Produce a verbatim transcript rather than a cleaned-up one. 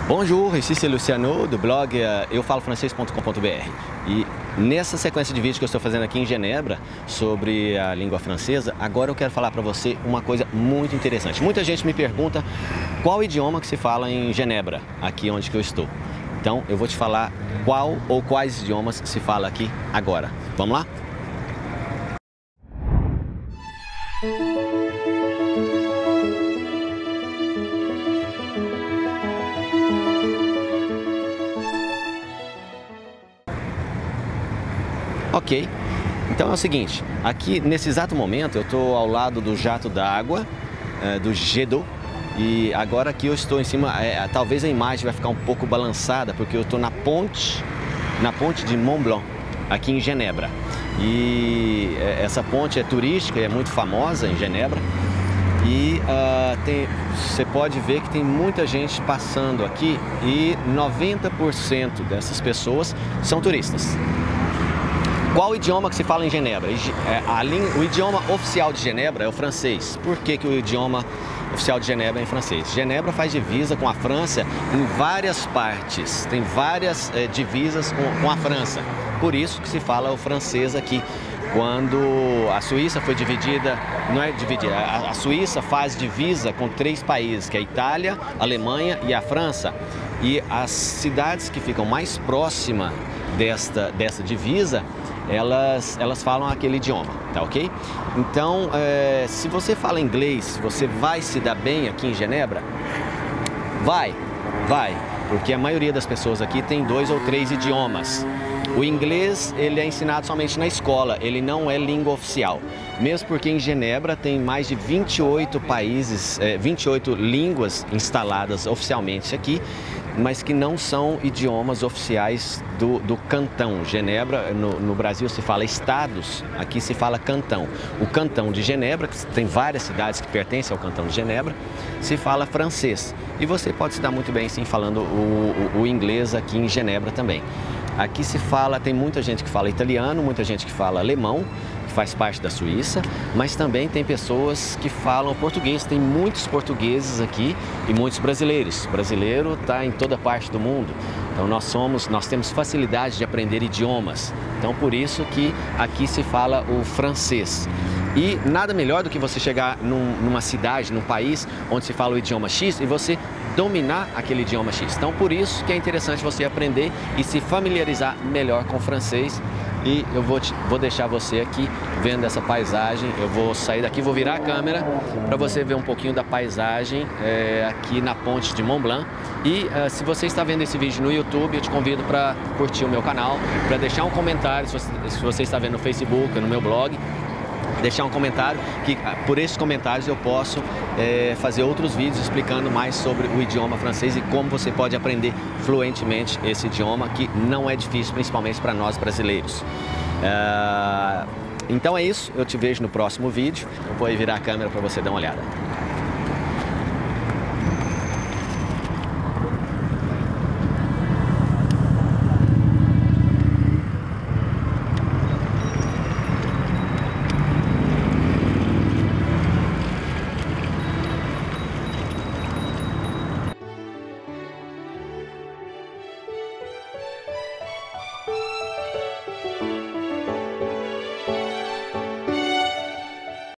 Bonjour, ici c'est Luciano do blog eu falo francês ponto com ponto br e nessa sequência de vídeos que eu estou fazendo aqui em Genebra sobre a língua francesa, agora eu quero falar para você uma coisa muito interessante. Muita gente me pergunta qual idioma que se fala em Genebra, aqui onde que eu estou. Então eu vou te falar qual ou quais idiomas se fala aqui agora. Vamos lá? Ok, então é o seguinte, aqui nesse exato momento eu estou ao lado do jato d'água, é, do jet d'eau, e agora aqui eu estou em cima, é, talvez a imagem vai ficar um pouco balançada, porque eu estou na ponte, na ponte de Mont Blanc, aqui em Genebra. E é, essa ponte é turística, é muito famosa em Genebra, e uh, tem, você pode ver que tem muita gente passando aqui e noventa por cento dessas pessoas são turistas. Qual o idioma que se fala em Genebra? A língua, o idioma oficial de Genebra é o francês. Por que que o idioma oficial de Genebra é em francês? Genebra faz divisa com a França em várias partes, tem várias é, divisas com, com a França. Por isso que se fala o francês aqui. Quando a Suíça foi dividida, não é dividida, a, a Suíça faz divisa com três países, que é a Itália, a Alemanha e a França. E as cidades que ficam mais próximas desta, dessa divisa, Elas, elas falam aquele idioma, tá ok? Então, é, se você fala inglês, você vai se dar bem aqui em Genebra? Vai, vai, porque a maioria das pessoas aqui tem dois ou três idiomas. O inglês, ele é ensinado somente na escola, ele não é língua oficial. Mesmo porque em Genebra tem mais de vinte e oito países, é, vinte e oito línguas instaladas oficialmente aqui, mas que não são idiomas oficiais do, do cantão. Genebra, no, no Brasil se fala estados, aqui se fala cantão. O cantão de Genebra, que tem várias cidades que pertencem ao cantão de Genebra, se fala francês. E você pode se dar muito bem sim falando o, o, o inglês aqui em Genebra também. Aqui se fala, tem muita gente que fala italiano, muita gente que fala alemão, que faz parte da Suíça, mas também tem pessoas que falam português. Tem muitos portugueses aqui e muitos brasileiros. O brasileiro está em toda parte do mundo. Então nós somos, nós temos facilidade de aprender idiomas. Então por isso que aqui se fala o francês. E nada melhor do que você chegar num, numa cidade, num país onde se fala o idioma X e você dominar aquele idioma X. Então por isso que é interessante você aprender e se familiarizar melhor com o francês. E eu vou, te, vou deixar você aqui vendo essa paisagem. Eu vou sair daqui, vou virar a câmera para você ver um pouquinho da paisagem é, aqui na ponte de Mont Blanc. E uh, se você está vendo esse vídeo no YouTube, eu te convido para curtir o meu canal, para deixar um comentário, se você, se você está vendo no Facebook, no meu blog, deixar um comentário, que por esses comentários eu posso é, fazer outros vídeos explicando mais sobre o idioma francês e como você pode aprender fluentemente esse idioma, que não é difícil, principalmente para nós brasileiros. Uh, então é isso, eu te vejo no próximo vídeo. Eu vou aí virar a câmera para você dar uma olhada.